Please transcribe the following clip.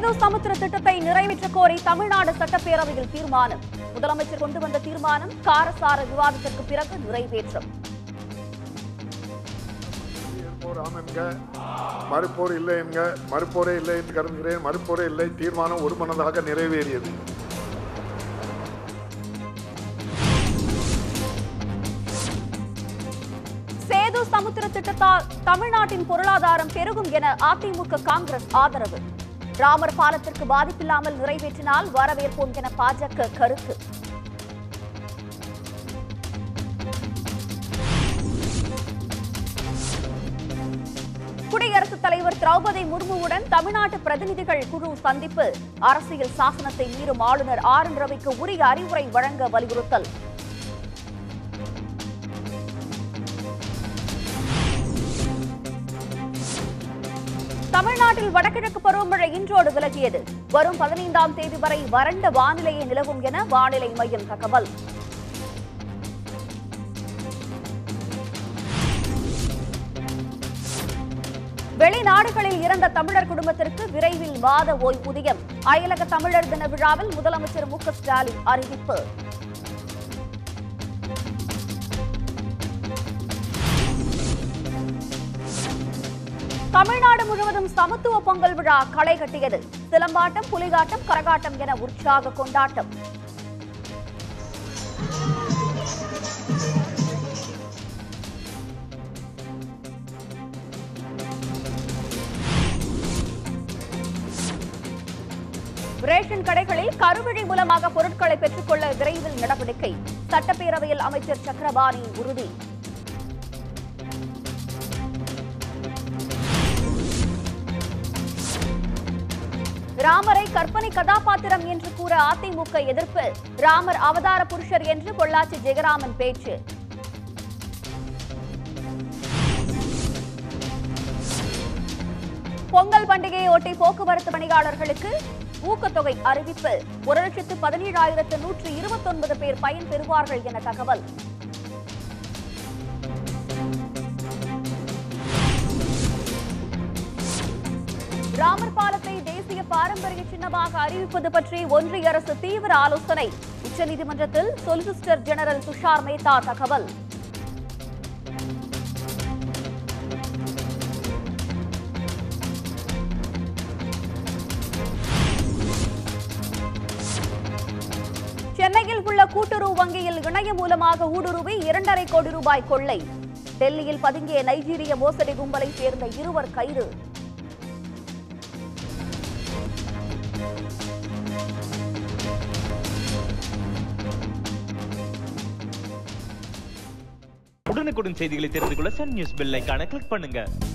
சேது சமுத்திர திட்டத்தை நிறைவேற்ற கோரி தமிழ்நாடு சட்டப்பேரவையில் தீர்மானம். முதலமைச்சர் கொண்டு வந்த தீர்மானம் காரசார விவாதத்திற்கு பிறகு நிறைவேற்றம். மறுப்போர் இல்லை என்க, மறுப்போரே இல்லை என்று கருதுகிறேன். மறுப்போரே இல்லை. தீர்மானம் ஒருமனதாக நிறைவேறியது. சேது சமுத்திர திட்டத்தால் தமிழ்நாட்டின் பொருளாதாரம் பெருகும் என அதிமுக காங்கிரஸ் ஆதரவு. ராமர் பாலத்திற்கு பாதிப்பில்லாமல் நிறைவேற்றினால் வரவேற்போம் என பாஜக கருத்து. குடியரசுத் தலைவர் திரௌபதி முர்முவுடன் தமிழ்நாட்டு பிரதிநிதிகள் குழு சந்திப்பு. அரசியல் சாசனத்தை மீறும் ஆளுநர் ஆர் என் ரவிக்கு உரிய அறிவுரை வழங்க வலியுறுத்தல். தமிழ்நாட்டில் வடகிழக்கு பருவமழை இன்றோடு விலகியது. வரும் 15ஆம் தேதி வரை வறண்ட வானிலையே நிலவும் என வானிலை மையம் தகவல். வெளிநாடுகளில் இறந்த தமிழர் குடும்பத்திற்கு விரைவில் மாத ஓய்வூதியம். அயலக தமிழர் தின விழாவில் முதலமைச்சர் மு க ஸ்டாலின் அறிவிப்பு. தமிழ்நாடு முழுவதும் சமத்துவ பொங்கல் விழா களை கட்டியது. சிலம்பாட்டம், புலிகாட்டம், கரகாட்டம் என உற்சாக கொண்டாட்டம். ரேஷன் கடைகளில் கருவிழி மூலமாக பொருட்களை பெற்றுக்கொள்ள விரைவில் நடவடிக்கை. சட்டப்பேரவையில் அமைச்சர் சக்கரபாணி உறுதி. ராமரை கற்பனை கதாபாத்திரம் என்று கூற அதிமுக எதிர்ப்பு. ராமர் அவதார புருஷர் என்று பொள்ளாச்சி ஜெயராமன் பேச்சு. பொங்கல் பண்டிகையை ஒட்டி போக்குவரத்து பணியாளர்களுக்கு ஊக்கத்தொகை அறிவிப்பு. 1,17,129 பேர் பயன் பெறுவார்கள் என தகவல். ராமர் பாலத்தை தேசிய பாரம்பரிய சின்னமாக அறிவிப்பது பற்றி ஒன்றிய அரசு தீவிர ஆலோசனை. உச்சநீதிமன்றத்தில் சொலிசிட்டர் ஜெனரல் துஷார் மேத்தா தகவல். சென்னையில் உள்ள கூட்டுறவு வங்கியில் இணையம் மூலமாக ஊடுருவி 2.5 கோடி ரூபாய் கொள்ளை. டெல்லியில் பதுங்கிய நைஜீரிய மோசடி கும்பலை சேர்ந்த 2 கைது. உடனுக்குடன் செய்திகளை தெரிந்து கொள்ள சன் நியூஸ் பெல் ஐகானை கிளிக் பண்ணுங்க.